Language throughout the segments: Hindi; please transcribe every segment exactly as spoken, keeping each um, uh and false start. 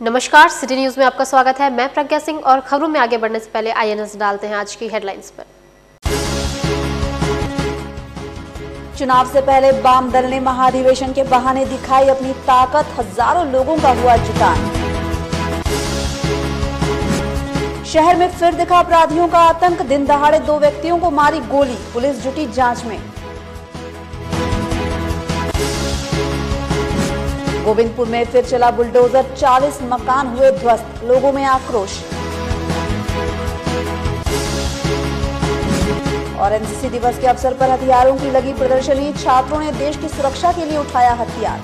नमस्कार, सिटी न्यूज में आपका स्वागत है। मैं प्रज्ञा सिंह और खबरों में आगे बढ़ने से पहले आइए नजर डालते हैं आज की हेडलाइंस पर। चुनाव से पहले वाम दल ने महाधिवेशन के बहाने दिखाई अपनी ताकत, हजारों लोगों का हुआ जुटान। शहर में फिर दिखा अपराधियों का आतंक, दिन दहाड़े दो व्यक्तियों को मारी गोली, पुलिस जुटी जांच में। गोविंदपुर में फिर चला बुलडोजर, चालीस मकान हुए ध्वस्त, लोगों में आक्रोश। और एनसीसी दिवस के अवसर पर हथियारों की लगी प्रदर्शनी, छात्रों ने देश की सुरक्षा के लिए उठाया हथियार।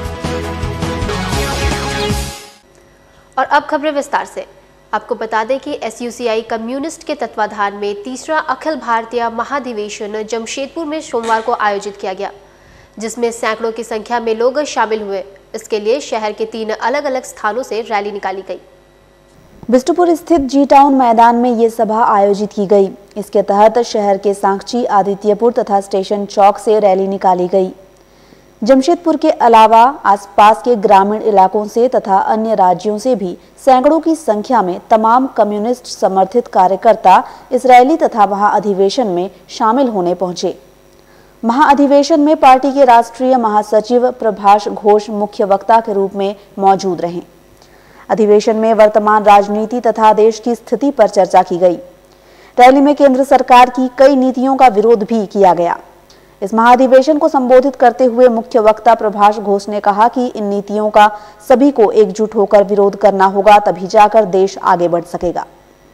और अब खबरें विस्तार से। आपको बता दें कि एसयूसीआई कम्युनिस्ट के तत्वाधान में तीसरा अखिल भारतीय महाधिवेशन जमशेदपुर में सोमवार को आयोजित किया गया, जिसमें सैकड़ों की संख्या में लोग शामिल हुए। इसके लिए शहर के तीन अलग अलग स्थानों से रैली निकाली गई। बिष्टुपुर स्थित जी टाउन मैदान में ये सभा आयोजित की गई। इसके तहत शहर के सांखची, आदित्यपुर तथा स्टेशन चौक से रैली निकाली गई। जमशेदपुर के अलावा आसपास के ग्रामीण इलाकों से तथा अन्य राज्यों से भी सैकड़ों की संख्या में तमाम कम्युनिस्ट समर्थित कार्यकर्ता इस रैली तथा महाअधिवेशन में शामिल होने पहुंचे। महाअधिवेशन में पार्टी के राष्ट्रीय महासचिव प्रभाष घोष मुख्य वक्ता के रूप में मौजूद रहे। अधिवेशन में वर्तमान राजनीति तथा देश की स्थिति पर चर्चा की गई। रैली में केंद्र सरकार की कई नीतियों का विरोध भी किया गया। इस महाअधिवेशन को संबोधित करते हुए मुख्य वक्ता प्रभाष घोष ने कहा कि इन नीतियों का सभी को एकजुट होकर विरोध करना होगा, तभी जाकर देश आगे बढ़ सकेगा।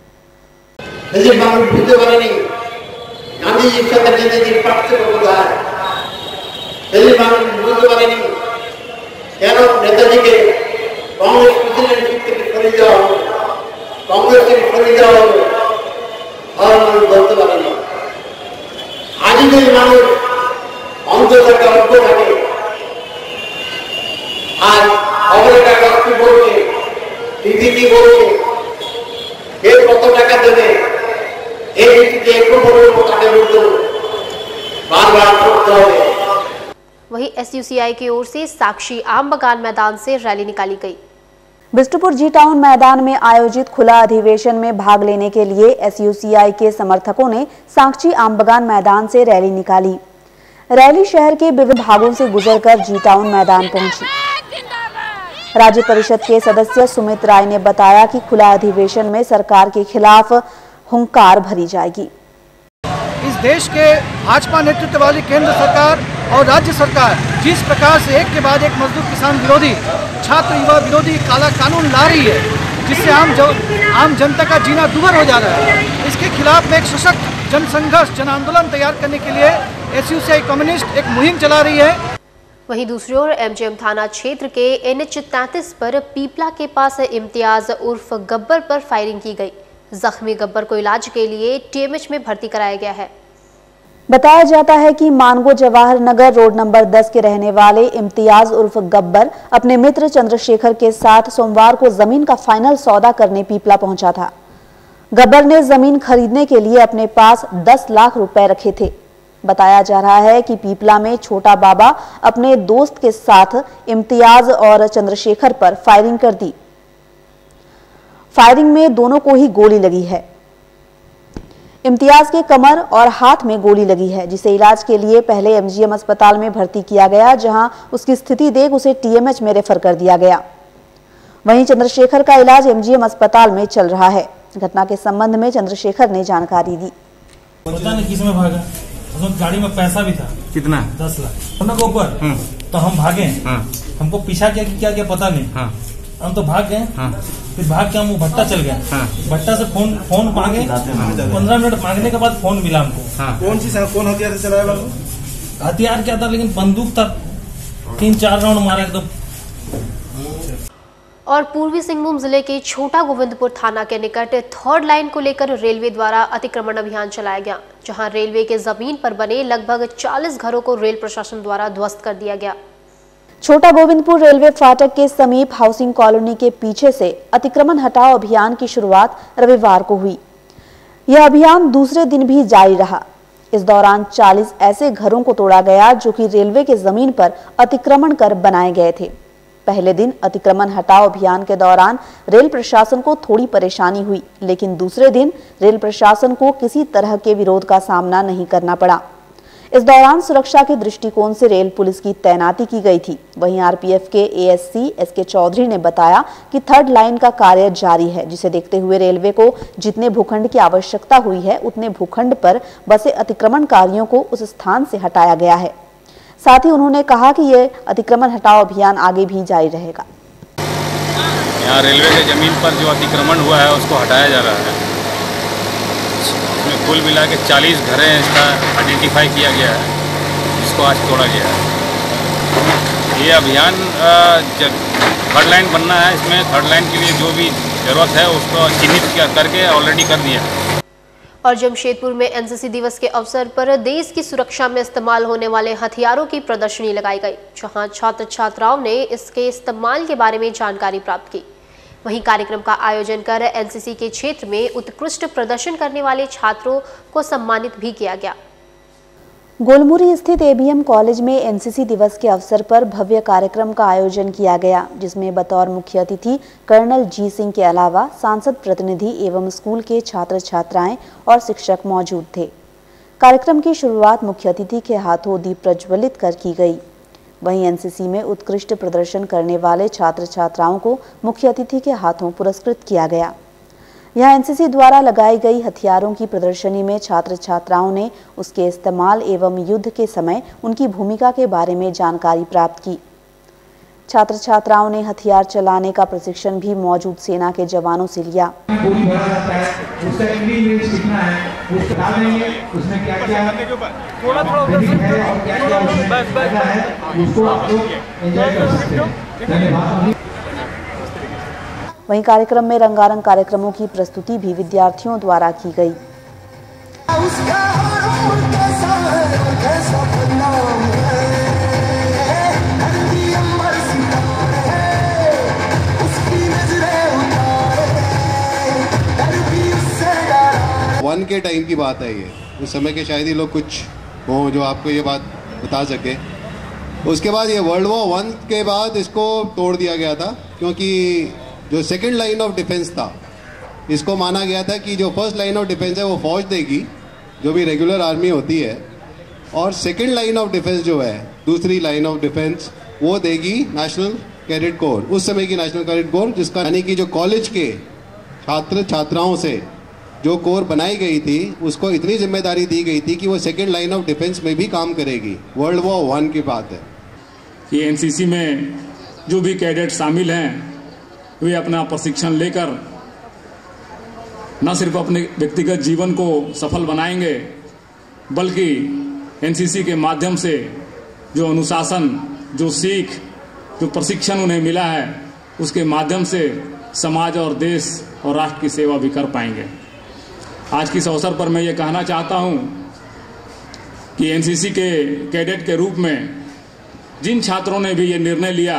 गांधी जी के नेताजी पक्ष को बुलाया, दिल्ली में बुद्ध वाले नहीं, क्या नेताजी के कांग्रेस प्रेसिडेंटशिप के खोली जाओ, कांग्रेस के खोली जाओ, और मन बोलते वाले नहीं। आज के मानव अंतर का उनको लगे, आज अगले का की बोल के, टीवी की बोल के, एक पत्ता टका देने वहीं एसयूसीआई की ओर से साक्षी आम बगान मैदान से रैली निकाली गई। बिष्टुपुर जी टाउन मैदान में आयोजित खुला अधिवेशन में भाग लेने के लिए एसयूसीआई के समर्थकों ने साक्षी आम बगान मैदान से रैली निकाली। रैली शहर के विभिन्न भागों से गुजरकर जी टाउन मैदान पहुंची। राज्य परिषद के सदस्य सुमित राय ने बताया कि खुला अधिवेशन में सरकार के खिलाफ हुंकार भरी जाएगी। इस देश के भाजपा नेतृत्व वाली केंद्र सरकार और राज्य सरकार जिस प्रकार से एक के बाद एक मजदूर किसान विरोधी, छात्र युवा विरोधी काला कानून ला रही है, जिससे आम जो, आम जनता का जीना दुभर हो जा रहा है, इसके खिलाफ में एक सशक्त जन संघर्ष, जन आंदोलन तैयार करने के लिए एसयूसीआई कम्युनिस्ट एक मुहिम चला रही है। वहीं दूसरी ओर एमजीएम थाना क्षेत्र के एनएच तैंतीस पर पीपला के पास इम्तियाज उर्फ गब्बर पर फायरिंग की गई। जख्मी गब्बर को इलाज के लिए टीएमएच में भर्ती कराया गया है। बताया जाता है कि मानगो जवाहर नगर रोड नंबर दस के रहने वाले इम्तियाज उर्फ गब्बर अपने मित्र चंद्रशेखर के साथ सोमवार को जमीन का फाइनल सौदा करने पीपला पहुंचा था। गब्बर ने जमीन खरीदने के लिए अपने पास दस लाख रुपए रखे थे। बताया जा रहा है कि पीपला में छोटा बाबा अपने दोस्त के साथ इम्तियाज और चंद्रशेखर पर फायरिंग कर दी। फायरिंग में दोनों को ही गोली लगी है। इम्तियाज के कमर और हाथ में गोली लगी है, जिसे इलाज के लिए पहले एमजीएम अस्पताल में भर्ती किया गया, जहां उसकी स्थिति देख उसे टीएमएच में रेफर कर दिया गया। वहीं चंद्रशेखर का इलाज एमजीएम अस्पताल में चल रहा है। घटना के संबंध में चंद्रशेखर ने जानकारी दी। पता नहीं किसमें भागा, उसमें गाड़ी में पैसा भी था। कितना? दस लाख के ऊपर। तो हम भागे, हमको पीछा किया कि क्या क्या पता नहीं। हम तो भाग गए। फिर भाग के हम वो भट्टा चल गए। भट्टा से फोन फोन मांगे, पंद्रह मिनट मांगने के बाद फोन मिला हमको। कौन सी कौन हथियार से चलाया? हथियार क्या था, लेकिन बंदूक था। तीन चार राउंड मारा एकदम। और पूर्वी सिंहभूम जिले के छोटा गोविंदपुर थाना के निकट थर्ड लाइन को लेकर रेलवे द्वारा अतिक्रमण अभियान चलाया गया, जहां रेलवे के जमीन पर बने लगभग चालीस घरों को रेल प्रशासन द्वारा ध्वस्त कर दिया गया। छोटा गोविंदपुर रेलवे फाटक के समीप हाउसिंग कॉलोनी के पीछे से अतिक्रमण हटाओ अभियान की शुरुआत रविवार को हुई। यह अभियान दूसरे दिन भी जारी रहा। इस दौरान चालीस ऐसे घरों को तोड़ा गया जो कि रेलवे के जमीन पर अतिक्रमण कर बनाए गए थे। पहले दिन अतिक्रमण हटाओ अभियान के दौरान रेल प्रशासन को थोड़ी परेशानी हुई, लेकिन दूसरे दिन रेल प्रशासन को किसी तरह के विरोध का सामना नहीं करना पड़ा। इस दौरान सुरक्षा के दृष्टिकोण से रेल पुलिस की तैनाती की गई थी। वहीं आरपीएफ के एएससी एस के चौधरी ने बताया कि थर्ड लाइन का कार्य जारी है, जिसे देखते हुए रेलवे को जितने भूखंड की आवश्यकता हुई है उतने भूखंड पर बसे अतिक्रमणकारियों को उस स्थान से हटाया गया है। साथ ही उन्होंने कहा कि ये अतिक्रमण हटाओ अभियान आगे भी जारी रहेगा। यहाँ रेलवे के जमीन पर जो अतिक्रमण हुआ है उसको हटाया जा रहा है। इसमें कुल मिला के चालीस घरें इसका आइडेंटिफाई किया गया है, जिसको आज तोड़ा गया है। ये अभियान थर्ड लाइन बनना है। इसमें थर्ड लाइन के लिए जो भी जरूरत है उसको चिन्हित करके ऑलरेडी कर दिया है। और जमशेदपुर में एनसीसी दिवस के अवसर पर देश की सुरक्षा में इस्तेमाल होने वाले हथियारों की प्रदर्शनी लगाई गई, जहां छात्र छात्राओं ने इसके इस्तेमाल के बारे में जानकारी प्राप्त की। वहीं कार्यक्रम का आयोजन कर एनसीसी के क्षेत्र में उत्कृष्ट प्रदर्शन करने वाले छात्रों को सम्मानित भी किया गया। गोलमुरी स्थित एबीएम कॉलेज में एनसीसी दिवस के अवसर पर भव्य कार्यक्रम का आयोजन किया गया, जिसमें बतौर मुख्य अतिथि कर्नल जी सिंह के अलावा सांसद प्रतिनिधि एवं स्कूल के छात्र छात्राएं और शिक्षक मौजूद थे। कार्यक्रम की शुरुआत मुख्य अतिथि के हाथों दीप प्रज्वलित कर की गई। वहीं एनसीसी में उत्कृष्ट प्रदर्शन करने वाले छात्र छात्राओं को मुख्य अतिथि के हाथों पुरस्कृत किया गया। यहां एनसीसी द्वारा लगाई गई हथियारों की प्रदर्शनी में छात्र छात्राओं ने उसके इस्तेमाल एवं युद्ध के समय उनकी भूमिका के बारे में जानकारी प्राप्त की। छात्र छात्राओं ने हथियार चलाने का प्रशिक्षण भी मौजूद सेना के जवानों से लिया। वहीं कार्यक्रम में रंगारंग कार्यक्रमों की प्रस्तुति भी विद्यार्थियों द्वारा की गई। वन के टाइम की बात है ये, उस समय के शायद ही लोग कुछ हो जो आपको ये बात बता सके। उसके बाद ये वर्ल्ड वॉर वन के बाद इसको तोड़ दिया गया था, क्योंकि जो सेकंड लाइन ऑफ डिफेंस था इसको माना गया था कि जो फर्स्ट लाइन ऑफ डिफेंस है वो फौज देगी, जो भी रेगुलर आर्मी होती है, और सेकंड लाइन ऑफ डिफेंस जो है दूसरी लाइन ऑफ डिफेंस वो देगी नेशनल कैडेट कोर, उस समय की नेशनल कैडेट कोर, जिसका यानी कि जो कॉलेज के छात्र छात्राओं से जो कोर बनाई गई थी उसको इतनी जिम्मेदारी दी गई थी कि वो सेकेंड लाइन ऑफ डिफेंस में भी काम करेगी। वर्ल्ड वॉर वन की बात है। ये एनसीसी में जो भी कैडेट शामिल हैं वे अपना प्रशिक्षण लेकर न सिर्फ अपने व्यक्तिगत जीवन को सफल बनाएंगे, बल्कि एनसीसी के माध्यम से जो अनुशासन, जो सीख, जो प्रशिक्षण उन्हें मिला है उसके माध्यम से समाज और देश और राष्ट्र की सेवा भी कर पाएंगे। आज के इस अवसर पर मैं ये कहना चाहता हूँ कि एनसीसी के कैडेट के रूप में जिन छात्रों ने भी ये निर्णय लिया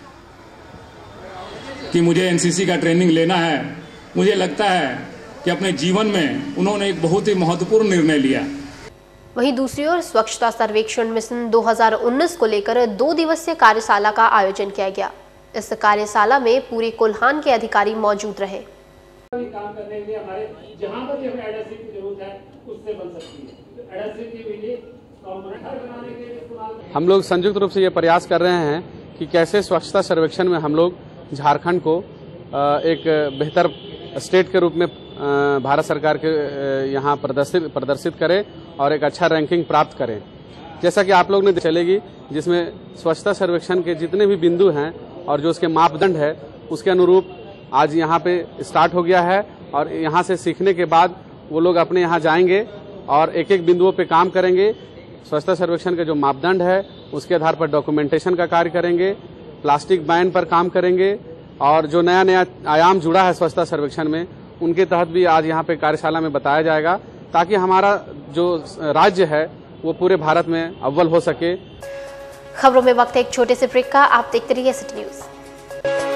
कि मुझे एनसीसी का ट्रेनिंग लेना है, मुझे लगता है कि अपने जीवन में उन्होंने एक बहुत ही महत्वपूर्ण निर्णय लिया। वहीं दूसरी ओर स्वच्छता सर्वेक्षण मिशन दो हज़ार उन्नीस को लेकर दो दिवसीय कार्यशाला का आयोजन किया गया। इस कार्यशाला में पूरे कोल्हान के अधिकारी मौजूद रहे। काम करने के लिए हमारे जहां पर भी हमें एडहेसिव की जरूरत है उससे बन सकती है। एडहेसिव के लिए कंपोनेंट बनाने के लिए इस्तेमाल हम लोग संयुक्त रूप से ये प्रयास कर रहे हैं कि कैसे स्वच्छता सर्वेक्षण में हम लोग झारखंड को एक बेहतर स्टेट के रूप में भारत सरकार के यहाँ प्रदर्शित प्रदर्शित करें और एक अच्छा रैंकिंग प्राप्त करें। जैसा कि आप लोग ने चलेगी, जिसमें स्वच्छता सर्वेक्षण के जितने भी बिंदु हैं और जो उसके मापदंड है उसके अनुरूप आज यहाँ पे स्टार्ट हो गया है, और यहाँ से सीखने के बाद वो लोग अपने यहाँ जाएंगे और एक एक बिंदुओं पे काम करेंगे। स्वच्छता सर्वेक्षण के जो मापदंड है उसके आधार पर डॉक्यूमेंटेशन का कार्य करेंगे, प्लास्टिक बैन पर काम करेंगे, और जो नया नया आयाम जुड़ा है स्वच्छता सर्वेक्षण में उनके तहत भी आज यहाँ पे कार्यशाला में बताया जाएगा, ताकि हमारा जो राज्य है वो पूरे भारत में अव्वल हो सके। खबरों में वक्त एक छोटे से ब्रेक का। आप देखते रहिए सिटी न्यूज।